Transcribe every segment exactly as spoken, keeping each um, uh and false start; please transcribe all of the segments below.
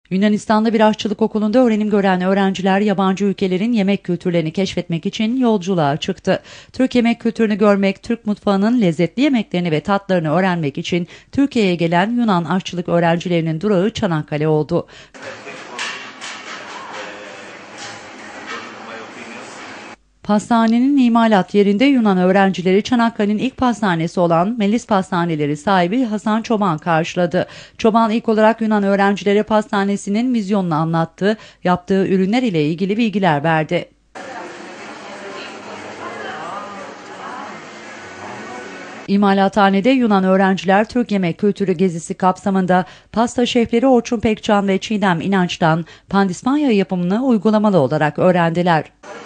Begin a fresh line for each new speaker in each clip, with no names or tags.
Yunanistan'da bir aşçılık okulunda öğrenim gören öğrenciler yabancı ülkelerin yemek kültürlerini keşfetmek için yolculuğa çıktı. Türk yemek kültürünü görmek, Türk mutfağının lezzetli yemeklerini ve tatlarını öğrenmek için Türkiye'ye gelen Yunan aşçılık öğrencilerinin durağı Çanakkale oldu. Pastanenin imalat yerinde Yunan öğrencileri Çanakkale'nin ilk pastanesi olan Melis Pastaneleri sahibi Hasan Çoban karşıladı. Çoban ilk olarak Yunan öğrencilere pastanesinin vizyonunu anlattı, yaptığı ürünler ile ilgili bilgiler verdi. İmalathanede Yunan öğrenciler Türk yemek kültürü gezisi kapsamında pasta şefleri Orçun Pekcan ve Çiğdem İnanç'tan pandispanya yapımını uygulamalı olarak öğrendiler.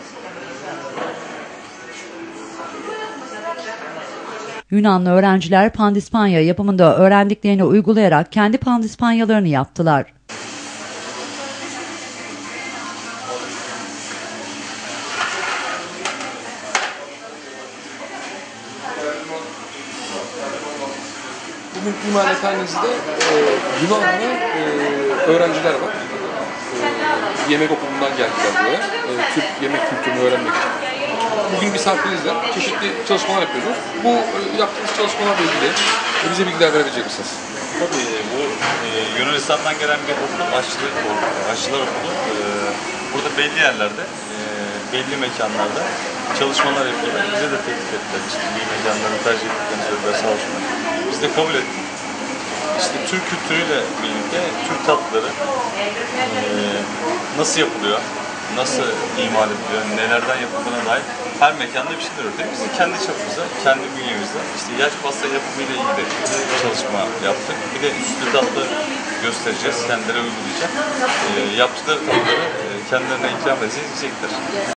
Yunanlı öğrenciler pandispanya yapımında öğrendiklerini uygulayarak kendi pandispanyalarını yaptılar.
Bugün imalathanemizde e, Yunanlı e, öğrenciler var. E, yemek okulundan geldiler buraya. E, Türk yemek kültürünü öğrenmek için. Bugün misafirimizle çeşitli çalışmalar yapıyoruz. Bu e, yaptığımız çalışmalarla ilgili bize bilgiler verebilecek misiniz?
Tabii bu e, Yunanistan'dan gelen bir okul, aşçılık okulu, aşçılar okulu. E, burada belli yerlerde, e, belli mekanlarda çalışmalar yapıyorlar. Bize de teklif ettiler. İşte bir mekanları tercih ettiklerini söylediler, sağ olsunlar. Biz de kabul ettik. İşte Türk kültürüyle birlikte Türk tatlıları e, nasıl yapılıyor, nasıl imal ediliyor, nelerden yapıldığına dair her mekanda bir şeyler öğrettik. Biz de kendi çapımızda, kendi bünyemizde işte yaş pasta yapımıyla ilgili çalışma yaptık. Bir de üstü tatlı göstereceğiz, kendileri uygulayacak. E, yaptıkları tatlıları e, kendilerine ikram edecekler.